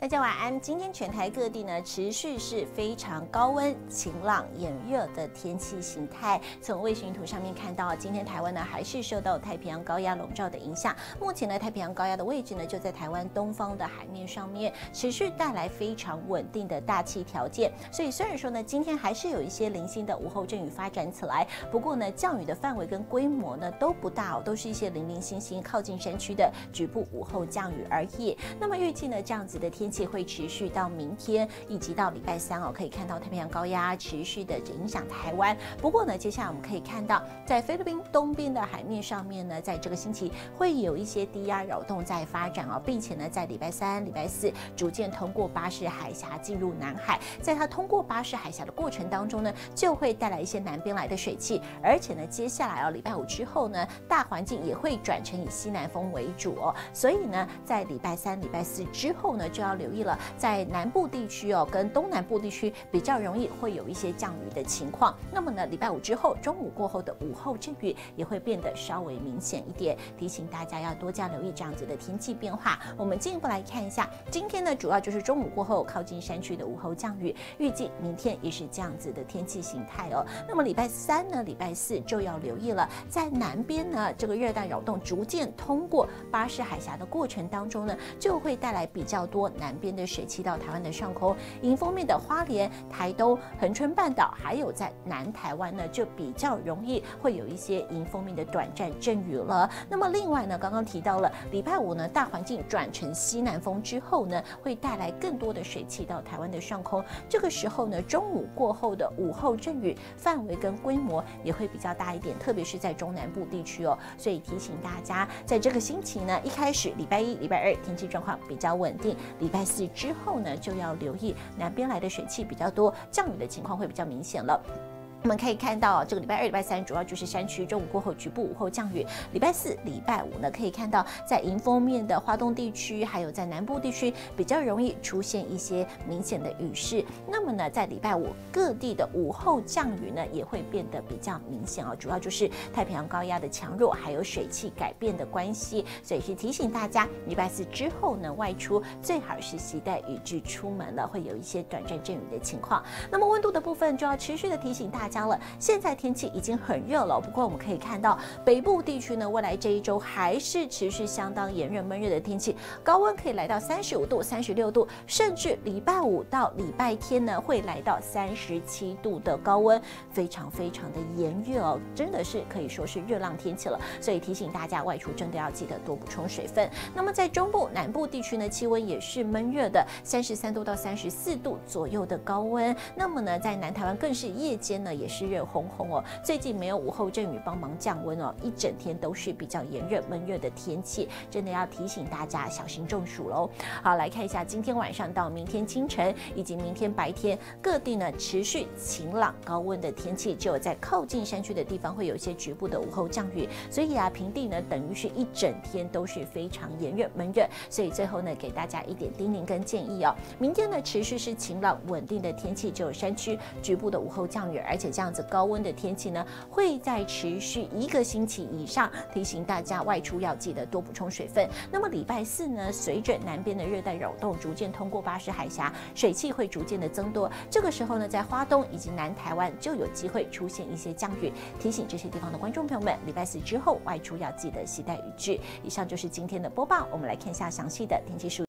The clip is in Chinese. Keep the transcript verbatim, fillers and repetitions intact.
家晚安。今天全台各地呢持续是非常高温、晴朗、炎热的天气形态。从卫星图上面看到，今天台湾呢还是受到太平洋高压笼罩的影响。目前呢，太平洋高压的位置呢就在台湾东方的海面上面，持续带来非常稳定的大气条件。所以虽然说呢，今天还是有一些零星的午后阵雨发展起来，不过呢，降雨的范围跟规模呢都不大哦，都是一些零零星星靠近山区的局部午后降雨而已。那么预计呢，这样子的天气会持续到明天以及到礼拜三哦，可以看到太平洋高压持续的影响台湾。不过呢，接下来我们可以看到，在菲律宾东边的海面上面呢，在这个星期会有一些低压扰动在发展哦，并且呢，在礼拜三、礼拜四逐渐通过巴士海峡进入南海。在它通过巴士海峡的过程当中呢，就会带来一些南边来的水汽，而且呢，接下来哦，礼拜五之后呢，大环境也会转成以西南风为主哦，所以呢，在礼拜三、礼拜四之后呢，就要留意了，在南部地区哦，跟东南部地区比较容易会有一些降雨的情况。那么呢，礼拜五之后，中午过后的午后阵雨也会变得稍微明显一点，提醒大家要多加留意这样子的天气变化。我们进一步来看一下，今天呢，主要就是中午过后靠近山区的午后降雨，预计明天也是这样子的天气形态哦。那么礼拜三呢，礼拜四就要留意了，在南边呢，这个热带扰动逐渐通过巴士海峡的过程当中呢，就会带来比较多南边的水汽到台湾的上空，迎风面的花莲、台东、恒春半岛，还有在南台湾呢，就比较容易会有一些迎风面的短暂阵雨了。那么另外呢，刚刚提到了礼拜五呢，大环境转成西南风之后呢，会带来更多的水汽到台湾的上空。这个时候呢，中午过后的午后阵雨范围跟规模也会比较大一点，特别是在中南部地区哦。所以提醒大家，在这个星期呢，一开始礼拜一、礼拜二天气状况比较稳定，礼拜四之后呢，就要留意南边来的水汽比较多，降雨的情况会比较明显了。我们可以看到，这个礼拜二、礼拜三主要就是山区，中午过后局部午后降雨。礼拜四、礼拜五呢，可以看到在迎风面的花东地区，还有在南部地区比较容易出现一些明显的雨势。那么呢，在礼拜五各地的午后降雨呢，也会变得比较明显哦。主要就是太平洋高压的强弱，还有水汽改变的关系，所以是提醒大家，礼拜四之后呢，外出最好是携带雨具出门了，会有一些短暂阵雨的情况。那么温度的部分就要持续的提醒大家。了，现在天气已经很热了，不过我们可以看到北部地区呢，未来这一周还是持续相当炎热闷热的天气，高温可以来到三十五度、三十六度，甚至礼拜五到礼拜天呢会来到三十七度的高温，非常非常的炎热哦，真的是可以说是热浪天气了。所以提醒大家外出真的要记得多补充水分。那么在中部、南部地区呢，气温也是闷热的，三十三度到三十四度左右的高温。那么呢，在南台湾更是夜间呢也是热烘烘哦，最近没有午后阵雨帮忙降温哦，一整天都是比较炎热闷热的天气，真的要提醒大家小心中暑喽。好，来看一下今天晚上到明天清晨以及明天白天各地呢持续晴朗高温的天气，只有在靠近山区的地方会有一些局部的午后降雨，所以啊平地呢等于是一整天都是非常炎热闷热，所以最后呢给大家一点叮咛跟建议哦，明天呢持续是晴朗稳定的天气，只有山区局部的午后降雨，而且这样子高温的天气呢，会在持续一个星期以上，提醒大家外出要记得多补充水分。那么礼拜四呢，随着南边的热带扰动逐渐通过巴士海峡，水汽会逐渐的增多，这个时候呢，在花东以及南台湾就有机会出现一些降雨，提醒这些地方的观众朋友们，礼拜四之后外出要记得携带雨具。以上就是今天的播报，我们来看一下详细的天气数。